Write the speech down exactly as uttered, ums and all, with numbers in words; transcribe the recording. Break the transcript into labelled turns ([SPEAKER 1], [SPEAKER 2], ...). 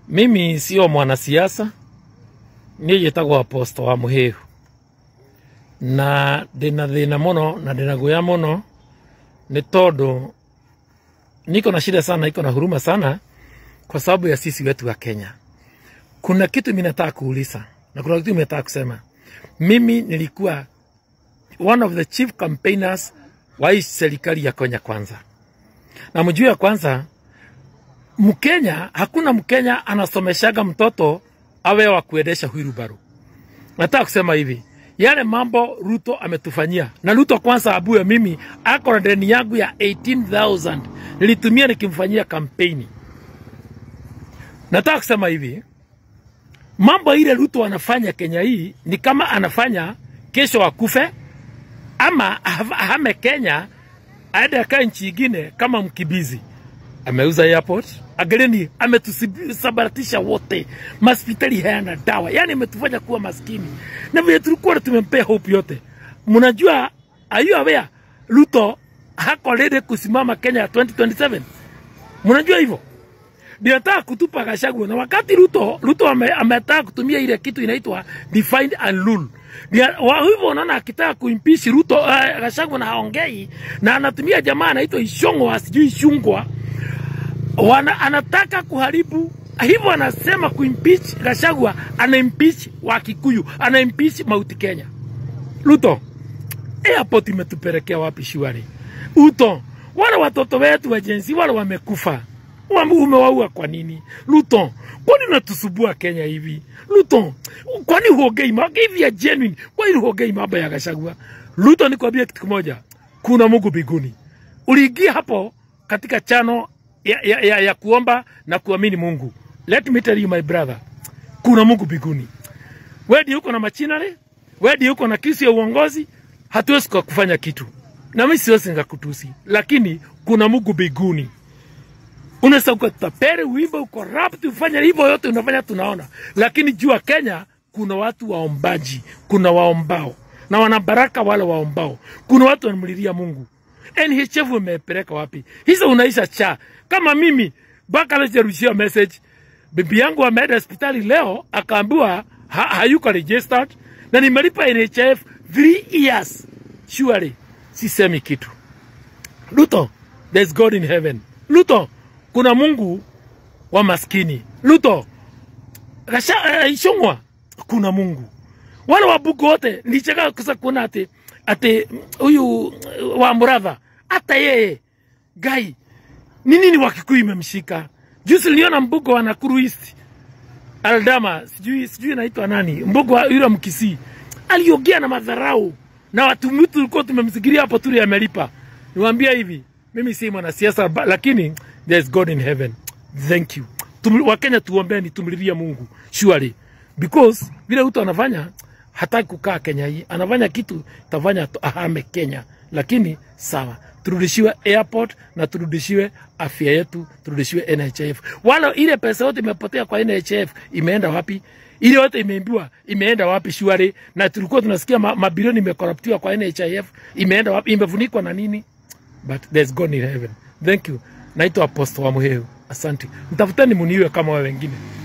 [SPEAKER 1] Mimi sio mwanasiasa, ni yetagwa apostle wa muhehu. Na dina dina mono na dina goya mono ni todo niko na shida sana, niko na huruma sana kwa sababu ya sisi wetu wa Kenya. Kuna kitu mimi nataka kuuliza na kuna kitu mimi nataka kusema. Mimi nilikuwa one of the chief campaigners wa hii serikali ya Kenya Kwanza. Na mjue ya kwanza, Mkenya, hakuna Mkenya anasomeshaga mtoto awe wa kuendesha wheelbarrow. Nataka kusema hivi, yale mambo Ruto ametufanyia. Na Ruto kwanza abue mimi ako na deni yangu ya eighteen thousand nilitumia nikimfanyia kampeni. Nataka kusema hivi, mambo ile Ruto anafanya Kenya hii ni kama anafanya kesho akufe ama ahame Kenya aende akae nchi nyingine kama mkibizi. Ameuza airport, ageleni ametusabaratisha wote. Hospitali hayana dawa. Yaani ametufanya kuwa maskini. Na vile tulikuwa tumempea hope yote. Mnajua ayu aware Ruto hako ready kusimama Kenya twenty twenty-seven. Mnajua hivyo? Ndio nataka kutupa Gachagua, na wakati Ruto Ruto ametaka kutumia ile kitu inaitwa defined and rule. Ndio hivyo unaona akitaka kuimpeach Ruto uh, Gachagua na haongei na anatumia jamaa anaitwa Ishongwa sijui Ishungwa. Wana anataka kuharibu hivyo, anasema kuimpeach Gachagua, ana impeach wa Kikuyu, ana impeach Mount Kenya. Ruto, airport imetupelekea wapi shwari? Ruto, wale watoto wetu wa jenzi wale wamekufa. Umewaua kwa nini? Ruto, kwani unatusubua Kenya hivi? Ruto, kwani huongei mambo hivi ya genuine? Kwani huongei mambo ya Gachagua? Ruto, nikwambia kitu kimoja. Kuna Mungu mbinguni. Uliingia hapo katika chano ya, ya, ya, ya kuomba na kuamini Mungu. Let me tell you my brother. Kuna Mungu mbinguni. Wewe ndio uko na machinare, wewe ndio uko na kisi ya uongozi, hatuwezi kufanya kitu. Na mimi siwezi ngakutusi, lakini kuna Mungu mbinguni. Unaweza ukatapere wimbo uko rap tufanya hivyo yote unafanya tunaona. Lakini jua Kenya kuna watu waombaji, kuna waombao na wanabaraka wale waombao. Kuna watu wanamlilia Mungu. N H F umepeleka wapi? Hizo unaisha cha. Kama mimi baka lejerushia message, bibi yangu ameenda hospitali leo akaambiwa ha, hayuko registered na nimelipa N H F three years. Surely sisemi kitu. Ruto, there's God in heaven. Ruto, kuna Mungu wa maskini. Ruto, Gasha Ishongwa, kuna Mungu. Wale wabugu wote nilicheka kusa kuna ate ate huyu wa Muratha hata yeye gai nini ni Wakikuyu imemshika. Juzi niliona mbugo wa Nakuru East Aldama sijui sijui naitwa nani mbugo wa yule Mkisii aliongea na madharau na watu mtu tulikuwa tumemsikiria hapo tuli amelipa. Niwaambia hivi, mimi si mwanasiasa lakini there's God in heaven. Thank you. Wakenya tuombeeni tumlilie Mungu surely, because vile mtu anafanya hataki kukaa Kenya hii, anafanya kitu tafanya ahame Kenya. Lakini sawa, turudishiwe airport na turudishiwe afya yetu, turudishiwe N H F. Wala ile pesa yote imepotea kwa N H F imeenda wapi? Ile yote imeambiwa imeenda wapi shwari? Na tulikuwa tunasikia mabilioni imekorruptiwa kwa N H F, imeenda wapi? Imefunikwa na nini? But there's God in heaven. Thank you. Naitwa Apostle wa Muhehu. Asante. Mtafuteni muniwe kama wao wengine.